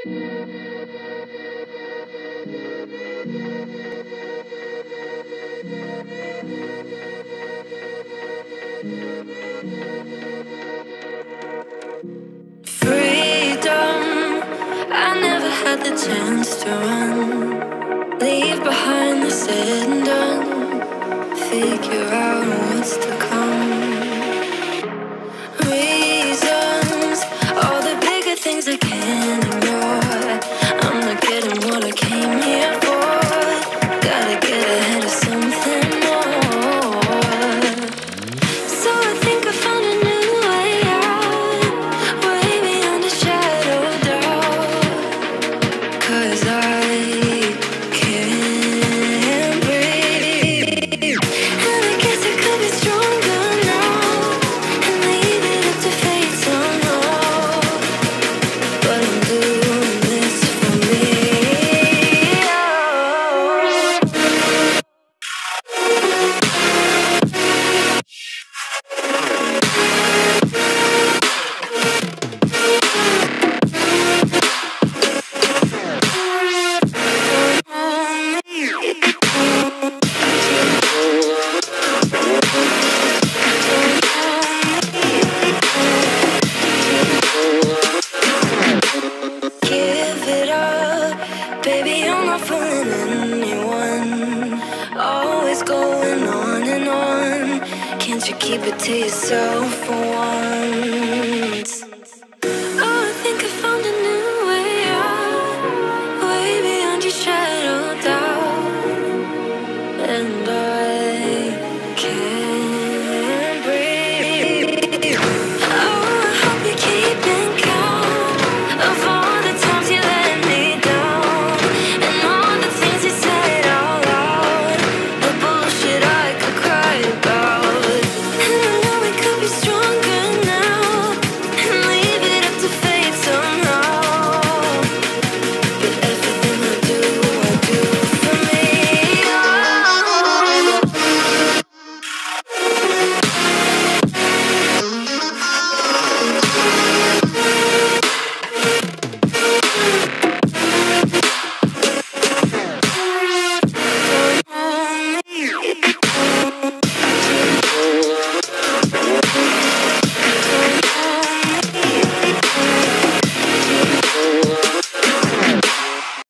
Freedom, I never had the chance to run. Leave behind the said and done. Figure out what's to come. Reasons, all the bigger things I can't ignore. I'm not getting what I came here for. Gotta get ahead of something more. So I think I found a new way out, way beyond a shadow of doubt. 'Cause I can't breathe, and I guess I could be stronger now and leave it up to fate somehow. But I'm doing this for me. Give it up, baby, I'm not fooling anyone. Always going on and on. Can't you keep it to yourself for once?